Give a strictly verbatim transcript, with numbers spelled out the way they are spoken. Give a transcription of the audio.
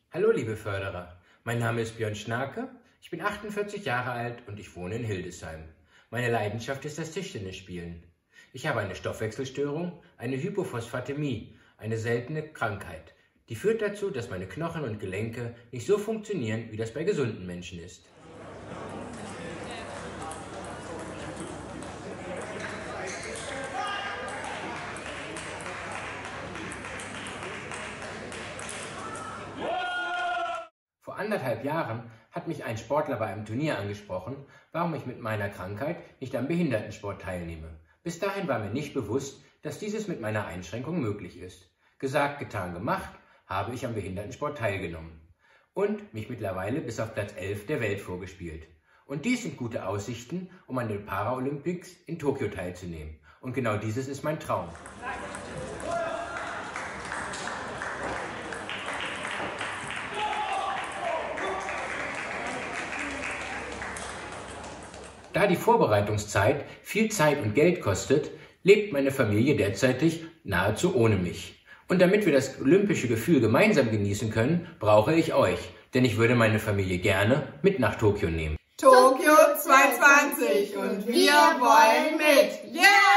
Hallo liebe Förderer, mein Name ist Björn Schnarke, ich bin achtundvierzig Jahre alt und ich wohne in Hildesheim. Meine Leidenschaft ist das Tischtennisspielen. Ich habe eine Stoffwechselstörung, eine Hypophosphatämie, eine seltene Krankheit. Die führt dazu, dass meine Knochen und Gelenke nicht so funktionieren, wie das bei gesunden Menschen ist. Vor anderthalb Jahren hat mich ein Sportler bei einem Turnier angesprochen, warum ich mit meiner Krankheit nicht am Behindertensport teilnehme. Bis dahin war mir nicht bewusst, dass dieses mit meiner Einschränkung möglich ist. Gesagt, getan, gemacht, habe ich am Behindertensport teilgenommen und mich mittlerweile bis auf Platz elf der Welt vorgespielt. Und dies sind gute Aussichten, um an den Paralympics in Tokio teilzunehmen. Und genau dieses ist mein Traum. Da die Vorbereitungszeit viel Zeit und Geld kostet, lebt meine Familie derzeitig nahezu ohne mich. Und damit wir das olympische Gefühl gemeinsam genießen können, brauche ich euch, denn ich würde meine Familie gerne mit nach Tokio nehmen. Tokio zweitausendzwanzig und wir wollen mit! Yeah!